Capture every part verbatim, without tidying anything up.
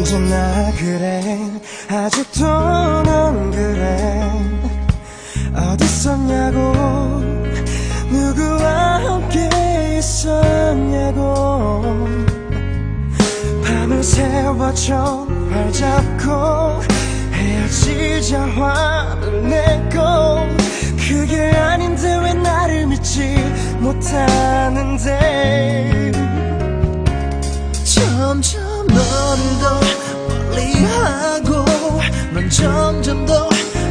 언제나 그래 아직도 넌 그래 어딨었냐고 누구와 함께 있었냐고 밤을 새워줘 발 잡고 헤어지자 화를 내고 그게 아닌데 왜 나를 믿지 못하는데 점점 너를 더 멀리하고 넌 점점 더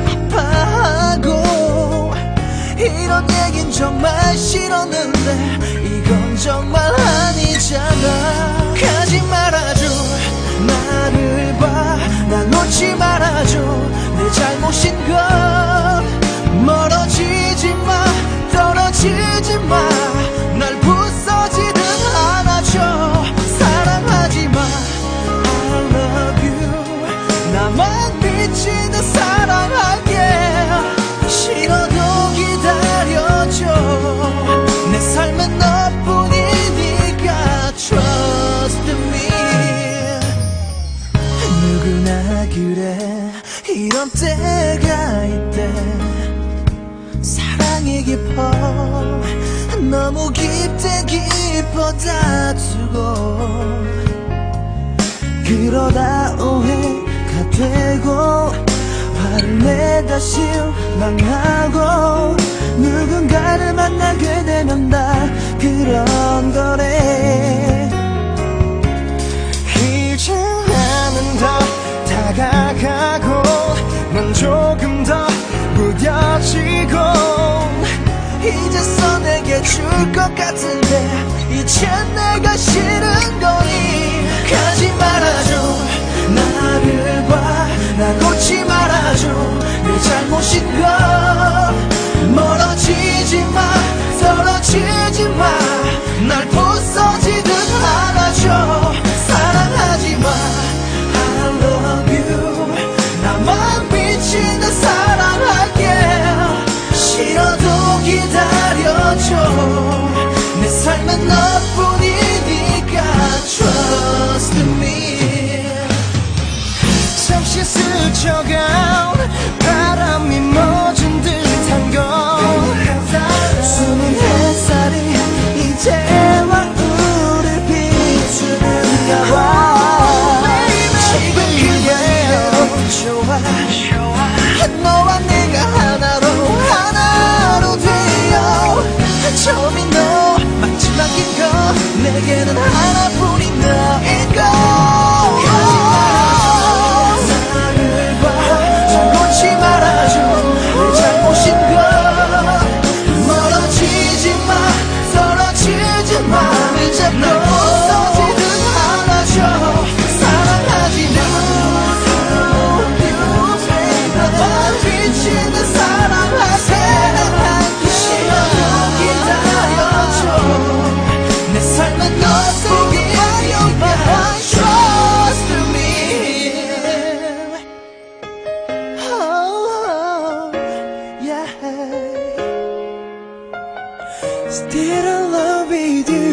아파하고 이런 얘긴 정말 싫었는데 이건 정말 아니잖아 가지 말아줘 나를 봐 나 놓지 말아줘 내 잘못인 건 멀어지지 마 떨어지지 마 날 부서지듯 안아줘 사랑하지 마 I love you 나만 미치듯 사랑할게 싫어도 기다려줘 내 삶엔 너뿐이니까 Trust me 누구나 그래 이런 때가 있대 사랑이 깊어 너무 깊대 깊어 다투고 그러다 오해가 되고 화를 내다 실망하고 누군가를 만나게 되면 다 그런 거래 이제 나는 더 다가가고 넌 조금 더 무뎌지고 이제서 내게 줄 것 같은데 이젠 내가 싫은 거니 가지 말아줘 나를 봐 나 놓지 말아줘 내 잘못인 건 멀어지지 마 떨어지지 마 날 부서지듯 안아줘 사랑하지 마 I love you 나만 미친 듯 사랑할게 싫어도 기다려줘 내 삶은 너뿐이니까 Trust me 잠시 스쳐간 바람이 멎은 듯한 건 숨은 햇살이 이제와 우릴 비추는가 봐 지금 그게 좋아 너와 내가 하나로 하나로 되어 처음인 너 마지막인 거 내게는 하나뿐인 너인 거 나를 봐 잘 놓지 말아줘 내 잘못인 거 멀어지지 마 떨어지지 마 이제 널 부서지듯 안아줘 사랑하지 마 나만 미친 듯 사랑하세 싫어도 기다려줘 내 삶은 너뿐이니까 Trust me oh, yeah. Still in love with you